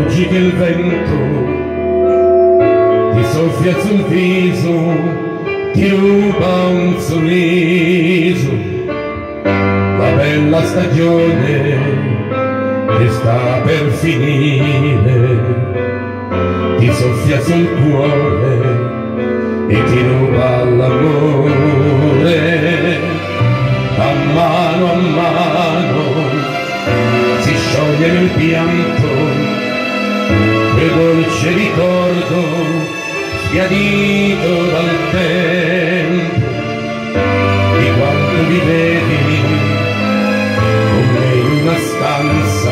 Oggi che il vento ti soffia sul viso, ti ruba un sorriso, la bella stagione che sta per finire, ti soffia sul cuore e ti ruba l'amore. A mano si scioglie nel pianto quel dolce ricordo sbiadito dal tempo di quando vivevi con me in una stanza.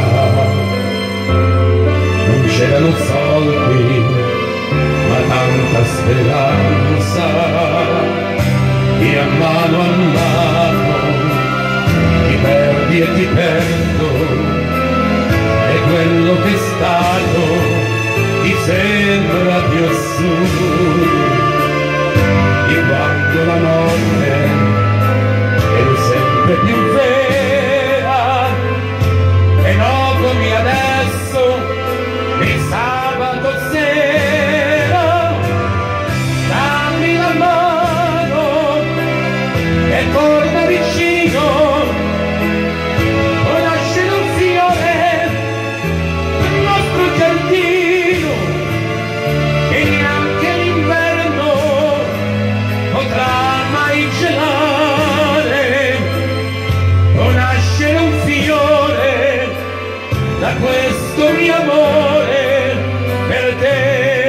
Non c'erano soldi ma tanta speranza, e a mano ti perdi e ti perdo, e quello che è stato ti sembra più assurdo di quando la notte eri sempre più vera. E no come adesso di sabato sera, dammi la mano e torna vicino. Da questo mio amore per te.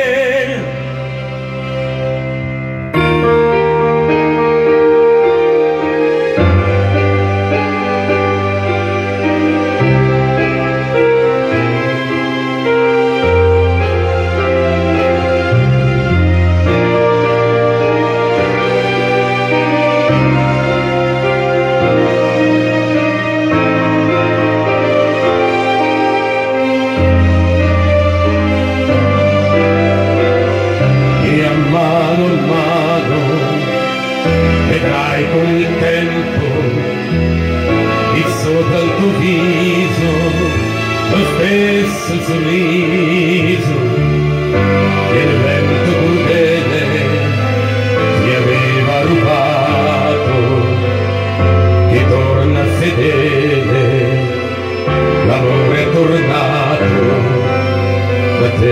Vedrai con il tempo lì sopra il tuo viso lo stesso sorriso che il vento crudele ti aveva rubato, che torna fedele, l'amore è tornato da te.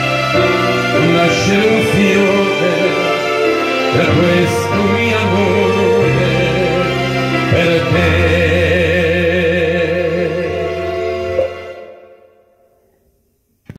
Nascere un fiore per questo mio amore.